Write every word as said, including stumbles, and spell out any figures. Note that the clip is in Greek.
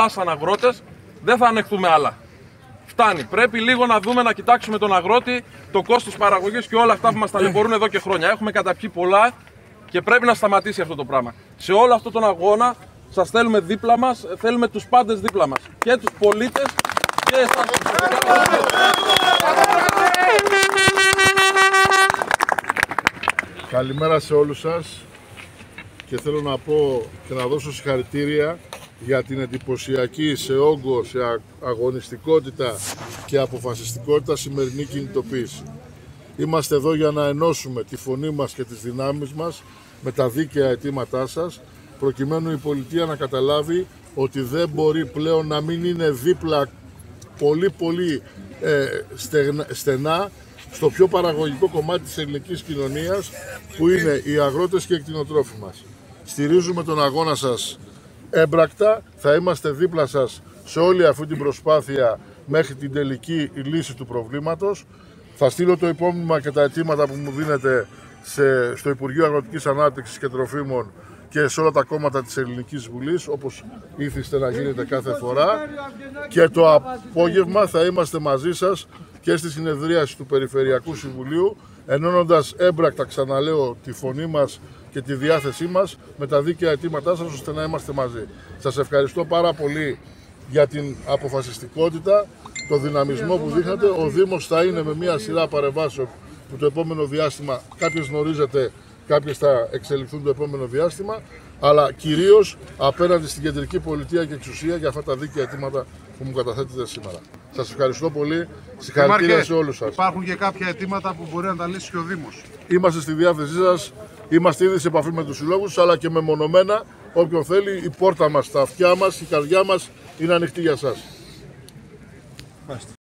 πολλά σαν αγρότες, δεν θα ανεχθούμε άλλα. Φτάνει. Πρέπει λίγο να δούμε, να κοιτάξουμε τον αγρότη, το κόστος παραγωγής και όλα αυτά που μας ταλαιπωρούν εδώ και χρόνια. Έχουμε καταπιεί πολλά και πρέπει να σταματήσει αυτό το πράγμα. Σε όλο αυτόν τον αγώνα σας θέλουμε δίπλα μας, θέλουμε τους πάντες δίπλα μας. Και τους πολίτες και εσάς. Καλημέρα σε όλους σας και θέλω να πω και να δώσω συγχαρητήρια για την εντυπωσιακή σε όγκο, σε αγωνιστικότητα και αποφασιστικότητα σημερινή κινητοποίηση. Είμαστε εδώ για να ενώσουμε τη φωνή μας και τις δυνάμεις μας με τα δίκαια αιτήματά σας, προκειμένου η πολιτεία να καταλάβει ότι δεν μπορεί πλέον να μην είναι δίπλα πολύ πολύ ε, στενά στο πιο παραγωγικό κομμάτι της ελληνικής κοινωνίας, που είναι οι αγρότες και οι κτηνοτρόφοι μας. Στηρίζουμε τον αγώνα σας έμπρακτα, θα είμαστε δίπλα σας σε όλη αυτή την προσπάθεια μέχρι την τελική λύση του προβλήματος. Θα στείλω το υπόμνημα και τα αιτήματα που μου δίνετε σε, στο Υπουργείο Αγροτικής Ανάπτυξης και Τροφίμων και σε όλα τα κόμματα της Ελληνικής Βουλής, όπως ήθιστε να γίνεται κάθε φορά. Και το απόγευμα θα είμαστε μαζί σας και στη συνεδρίαση του Περιφερειακού Συμβουλίου, ενώνοντας έμπρακτα, ξαναλέω, τη φωνή μας και τη διάθεσή μας με τα δίκαια αιτήματά σας, ώστε να είμαστε μαζί. Σας ευχαριστώ πάρα πολύ για την αποφασιστικότητα, το δυναμισμό που δείχνατε. Ο Δήμος θα είναι με μια σειρά παρεμβάσεων που το επόμενο διάστημα, κάποιες γνωρίζετε, κάποιες θα εξελιχθούν το επόμενο διάστημα, αλλά κυρίως απέναντι στην κεντρική πολιτεία και εξουσία για αυτά τα δίκαια αιτήματα που μου καταθέτετε σήμερα. Σας ευχαριστώ πολύ. Συγχαρητήρια σε όλους σας. Υπάρχουν και κάποια αιτήματα που μπορεί να τα λύσει και ο Δήμος. Είμαστε στη διάθεσή σας. Είμαστε ήδη σε επαφή με τους συλλόγους, αλλά και μεμονωμένα. Όποιον θέλει, η πόρτα μας, τα αυτιά μας, η καρδιά μας είναι ανοιχτή για σας.